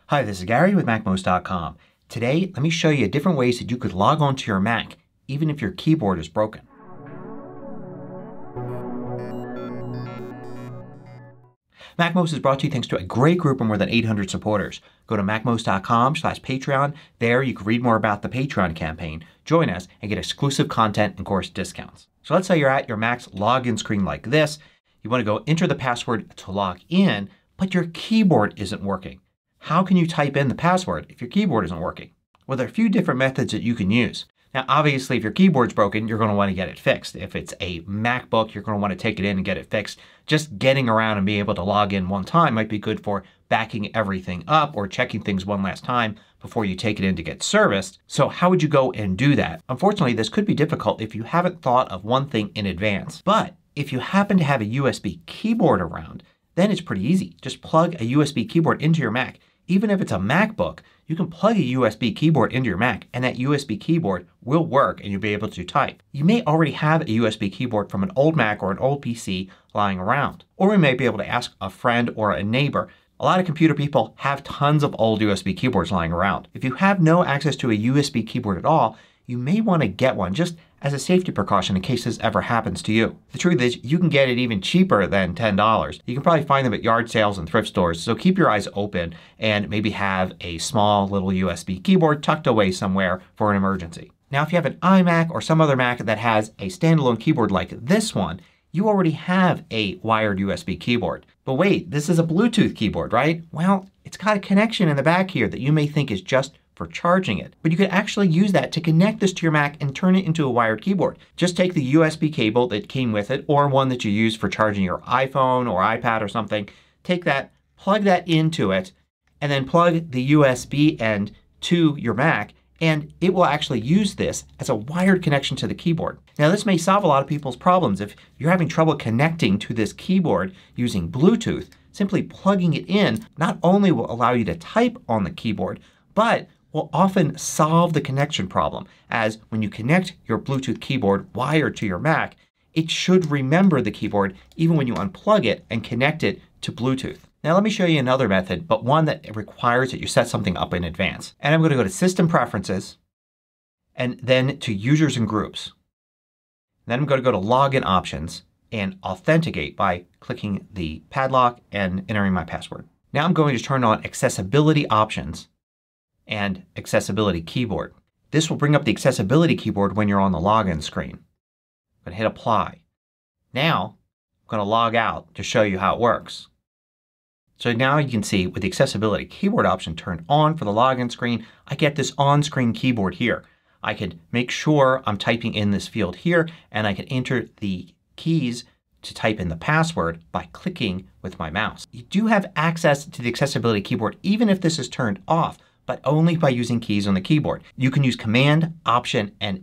Hi, this is Gary with MACMOST.com. Today, let me show you different ways that you could log on to your Mac even if your keyboard is broken. MACMOST is brought to you thanks to a great group of more than 800 supporters. Go to MACMOST.com/Patreon. There you can read more about the Patreon campaign, join us, and get exclusive content and course discounts. So let's say you're at your Mac's login screen like this. You want to go enter the password to log in, but your keyboard isn't working. How can you type in the password if your keyboard isn't working? Well, there are a few different methods that you can use. Now obviously if your keyboard's broken you're going to want to get it fixed. If it's a MacBook you're going to want to take it in and get it fixed. Just getting around and being able to log in one time might be good for backing everything up or checking things one last time before you take it in to get serviced. So how would you go and do that? Unfortunately this could be difficult if you haven't thought of one thing in advance. But if you happen to have a USB keyboard around then it's pretty easy. Just plug a USB keyboard into your Mac. Even if it's a MacBook, you can plug a USB keyboard into your Mac and that USB keyboard will work and you'll be able to type. You may already have a USB keyboard from an old Mac or an old PC lying around. Or you may be able to ask a friend or a neighbor. A lot of computer people have tons of old USB keyboards lying around. If you have no access to a USB keyboard at all, you may want to get one just as a safety precaution in case this ever happens to you. The truth is you can get it even cheaper than $10. You can probably find them at yard sales and thrift stores. So keep your eyes open and maybe have a small little USB keyboard tucked away somewhere for an emergency. Now if you have an iMac or some other Mac that has a standalone keyboard like this one, you already have a wired USB keyboard. But wait, this is a Bluetooth keyboard, right? Well, it's got a connection in the back here that you may think is just for charging it. But you could actually use that to connect this to your Mac and turn it into a wired keyboard. Just take the USB cable that came with it or one that you use for charging your iPhone or iPad or something. Take that, plug that into it, and then plug the USB end to your Mac and it will actually use this as a wired connection to the keyboard. Now this may solve a lot of people's problems. If you're having trouble connecting to this keyboard using Bluetooth, simply plugging it in not only will allow you to type on the keyboard, but will often solve the connection problem, as when you connect your Bluetooth keyboard wired to your Mac, it should remember the keyboard even when you unplug it and connect it to Bluetooth. Now let me show you another method, but one that requires that you set something up in advance. And I'm going to go to System Preferences and then to Users and Groups. Then I'm going to go to Login Options and Authenticate by clicking the padlock and entering my password. Now I'm going to turn on Accessibility Options and Accessibility Keyboard. This will bring up the Accessibility Keyboard when you're on the login screen. I'm going to hit Apply. Now I'm going to log out to show you how it works. So now you can see with the Accessibility Keyboard option turned on for the login screen, I get this on-screen keyboard here. I can make sure I'm typing in this field here and I can enter the keys to type in the password by clicking with my mouse. You do have access to the Accessibility Keyboard even if this is turned off, but only by using keys on the keyboard. You can use Command, Option, and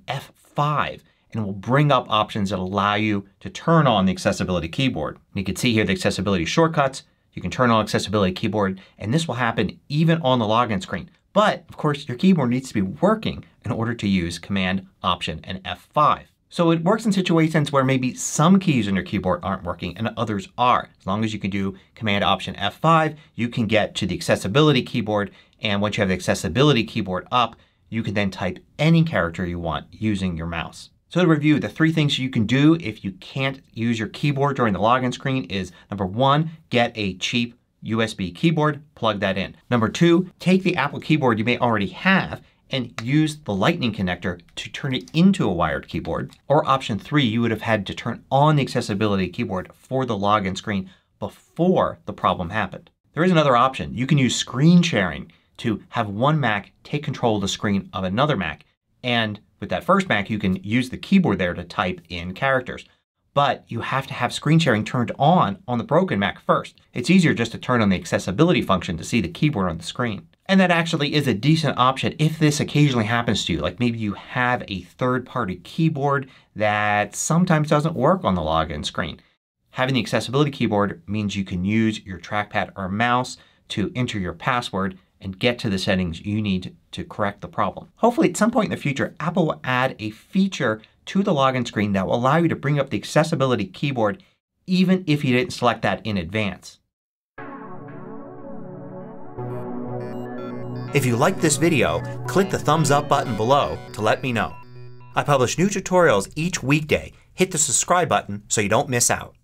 F5 and it will bring up options that allow you to turn on the Accessibility Keyboard. And you can see here the accessibility shortcuts. You can turn on Accessibility Keyboard and this will happen even on the login screen. But of course your keyboard needs to be working in order to use Command, Option, and F5. So it works in situations where maybe some keys on your keyboard aren't working and others are. As long as you can do Command, Option, F5 you can get to the Accessibility Keyboard, and once you have the Accessibility Keyboard up you can then type any character you want using your mouse. So to review, the three things you can do if you can't use your keyboard during the login screen is number one, get a cheap USB keyboard, plug that in. Number two, take the Apple keyboard you may already have and use the Lightning connector to turn it into a wired keyboard. Or option three, you would have had to turn on the Accessibility Keyboard for the login screen before the problem happened. There is another option. You can use screen sharing to have one Mac take control of the screen of another Mac, and with that first Mac you can use the keyboard there to type in characters. But you have to have screen sharing turned on the broken Mac first. It's easier just to turn on the accessibility function to see the keyboard on the screen. And that actually is a decent option if this occasionally happens to you. Like maybe you have a third-party keyboard that sometimes doesn't work on the login screen. Having the Accessibility Keyboard means you can use your trackpad or mouse to enter your password and get to the settings you need to correct the problem. Hopefully at some point in the future Apple will add a feature to the login screen that will allow you to bring up the Accessibility Keyboard even if you didn't select that in advance. If you liked this video, click the thumbs up button below to let me know. I publish new tutorials each weekday. Hit the subscribe button so you don't miss out.